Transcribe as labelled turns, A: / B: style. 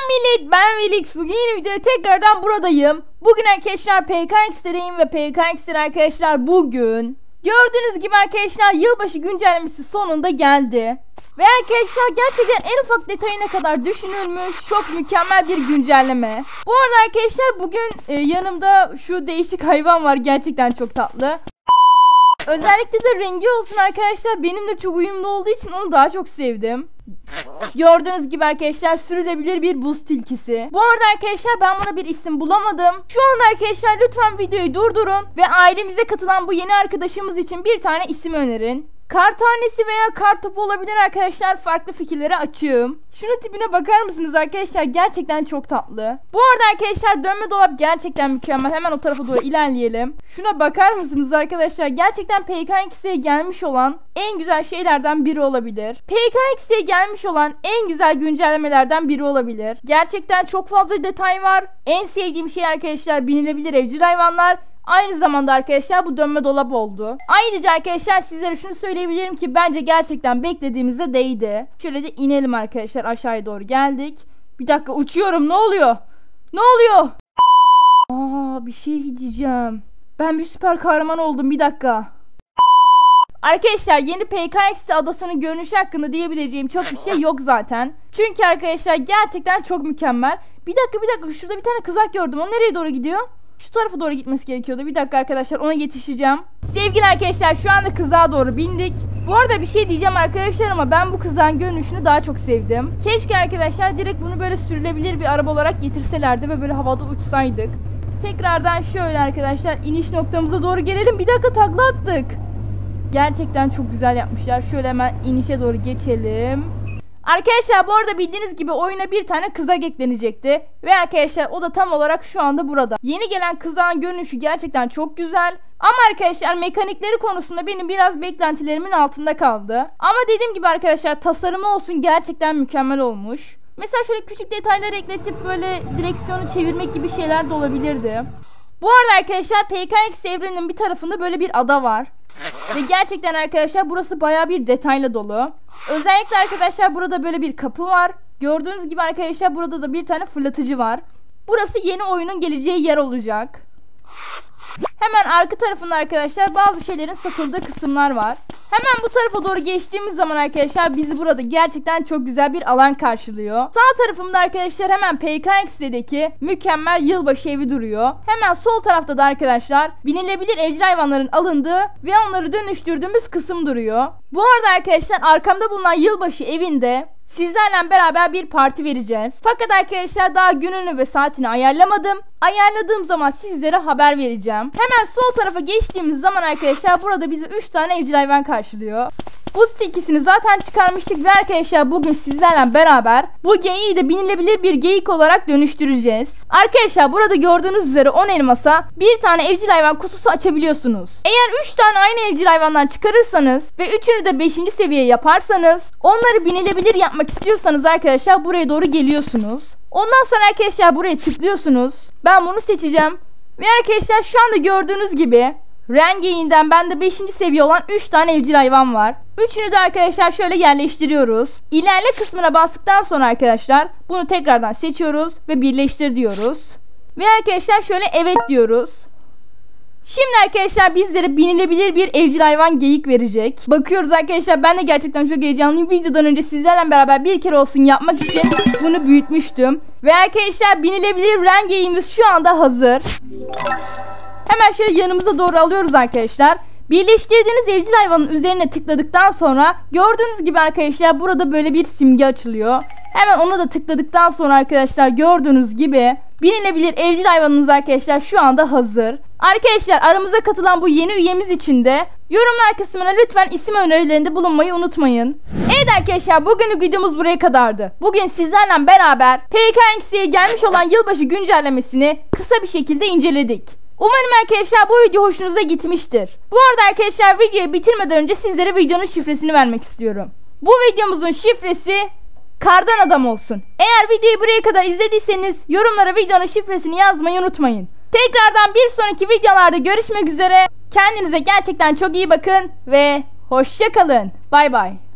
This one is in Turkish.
A: millet, ben Velix. Bugün yeni videoya tekrardan buradayım. Bugün arkadaşlar PKX'deyim ve PKX'den arkadaşlar bugün gördüğünüz gibi arkadaşlar yılbaşı güncellemesi sonunda geldi. Ve arkadaşlar gerçekten en ufak detayına kadar düşünülmüş çok mükemmel bir güncelleme. Bu arada arkadaşlar bugün yanımda şu değişik hayvan var, gerçekten çok tatlı. Özellikle de rengi olsun arkadaşlar, benimle çok uyumlu olduğu için onu daha çok sevdim. Gördüğünüz gibi arkadaşlar sürülebilir bir buz tilkisi. Bu arada arkadaşlar ben buna bir isim bulamadım. Şu anda arkadaşlar lütfen videoyu durdurun ve ailemize katılan bu yeni arkadaşımız için bir tane isim önerin. Kar tanesi veya kar topu olabilir arkadaşlar, farklı fikirlere açığım. Şunun tipine bakar mısınız arkadaşlar, gerçekten çok tatlı. Bu arada arkadaşlar dönme dolap gerçekten mükemmel, hemen o tarafa doğru ilerleyelim. Şuna bakar mısınız arkadaşlar, gerçekten PKX'ye gelmiş olan en güzel şeylerden biri olabilir. PKX'ye gelmiş olan en güzel güncellemelerden biri olabilir. Gerçekten çok fazla detay var. En sevdiğim şey arkadaşlar binilebilir evcil hayvanlar. Aynı zamanda arkadaşlar bu dönme dolap oldu. Ayrıca arkadaşlar sizlere şunu söyleyebilirim ki bence gerçekten beklediğimize değdi. Şöyle de inelim arkadaşlar, aşağıya doğru geldik. Bir dakika, uçuyorum, ne oluyor? Ne oluyor? Bir şey diyeceğim. Ben bir süper kahraman oldum, bir dakika. Arkadaşlar yeni PKX adasının görünüşü hakkında diyebileceğim çok bir şey yok zaten. Çünkü arkadaşlar gerçekten çok mükemmel. Bir dakika, şurada bir tane kızak gördüm, o nereye doğru gidiyor? Şu tarafa doğru gitmesi gerekiyordu. Bir dakika arkadaşlar, ona yetişeceğim. Sevgili arkadaşlar şu anda kızağa doğru bindik. Bu arada bir şey diyeceğim arkadaşlar ama ben bu kızağın görünüşünü daha çok sevdim. Keşke arkadaşlar direkt bunu böyle sürülebilir bir araba olarak getirselerdi ve böyle havada uçsaydık. Tekrardan şöyle arkadaşlar iniş noktamıza doğru gelelim. Bir dakika, takla attık. Gerçekten çok güzel yapmışlar. Şöyle hemen inişe doğru geçelim. Arkadaşlar bu arada bildiğiniz gibi oyuna bir tane kızak eklenecekti. Ve arkadaşlar o da tam olarak şu anda burada. Yeni gelen kızağın görünüşü gerçekten çok güzel. Ama arkadaşlar mekanikleri konusunda benim biraz beklentilerimin altında kaldı. Ama dediğim gibi arkadaşlar tasarımı olsun gerçekten mükemmel olmuş. Mesela şöyle küçük detaylar ekletip böyle direksiyonu çevirmek gibi şeyler de olabilirdi. Bu arada arkadaşlar PKX evreninin bir tarafında böyle bir ada var. Ve gerçekten arkadaşlar burası baya bir detayla dolu. Özellikle arkadaşlar burada böyle bir kapı var. Gördüğünüz gibi arkadaşlar burada da bir tane fırlatıcı var. Burası yeni oyunun geleceği yer olacak. Hemen arka tarafında arkadaşlar bazı şeylerin satıldığı kısımlar var. Hemen bu tarafa doğru geçtiğimiz zaman arkadaşlar bizi burada gerçekten çok güzel bir alan karşılıyor. Sağ tarafımda arkadaşlar hemen PKX'deki mükemmel yılbaşı evi duruyor. Hemen sol tarafta da arkadaşlar binilebilir evcil hayvanların alındığı ve onları dönüştürdüğümüz kısım duruyor. Bu arada arkadaşlar arkamda bulunan yılbaşı evinde sizlerle beraber bir parti vereceğiz. Fakat arkadaşlar daha gününü ve saatini ayarlamadım. Ayarladığım zaman sizlere haber vereceğim. Hemen sol tarafa geçtiğimiz zaman arkadaşlar burada bizi 3 tane evcil hayvan karşılıyor. Buz tilkisini zaten çıkarmıştık ve arkadaşlar bugün sizlerle beraber bu geyiği de binilebilir bir geyik olarak dönüştüreceğiz. Arkadaşlar burada gördüğünüz üzere 10 elmasa bir tane evcil hayvan kutusu açabiliyorsunuz. Eğer 3 tane aynı evcil hayvandan çıkarırsanız ve üçünü de 5. seviye yaparsanız, onları binilebilir yapmak istiyorsanız arkadaşlar buraya doğru geliyorsunuz. Ondan sonra arkadaşlar buraya tıklıyorsunuz. Ben bunu seçeceğim. Ve arkadaşlar şu anda gördüğünüz gibi rengeyinden bende 5. seviye olan 3 tane evcil hayvan var. Üçünü de arkadaşlar şöyle yerleştiriyoruz. İlerle kısmına bastıktan sonra arkadaşlar bunu tekrardan seçiyoruz ve birleştir diyoruz. Ve arkadaşlar şöyle evet diyoruz. Şimdi arkadaşlar bizlere binilebilir bir evcil hayvan geyik verecek. Bakıyoruz arkadaşlar, ben de gerçekten çok heyecanlıyım. Videodan önce sizlerle beraber bir kere olsun yapmak için bunu büyütmüştüm. Ve arkadaşlar binilebilir ren geyiğimiz şu anda hazır. Hemen şöyle yanımıza doğru alıyoruz arkadaşlar. Birleştirdiğiniz evcil hayvanın üzerine tıkladıktan sonra gördüğünüz gibi arkadaşlar burada böyle bir simge açılıyor. Hemen ona da tıkladıktan sonra arkadaşlar gördüğünüz gibi binilebilir evcil hayvanınız arkadaşlar şu anda hazır. Arkadaşlar aramıza katılan bu yeni üyemiz için de yorumlar kısmına lütfen isim önerilerinde bulunmayı unutmayın. Evet arkadaşlar, bugünlük videomuz buraya kadardı. Bugün sizlerle beraber PKX'ye gelmiş olan yılbaşı güncellemesini kısa bir şekilde inceledik. Umarım arkadaşlar bu video hoşunuza gitmiştir. Bu arada arkadaşlar videoyu bitirmeden önce sizlere videonun şifresini vermek istiyorum. Bu videomuzun şifresi kardan adam olsun. Eğer videoyu buraya kadar izlediyseniz yorumlara videonun şifresini yazmayı unutmayın. Tekrardan bir sonraki videolarda görüşmek üzere. Kendinize gerçekten çok iyi bakın ve hoşça kalın. Bay bay.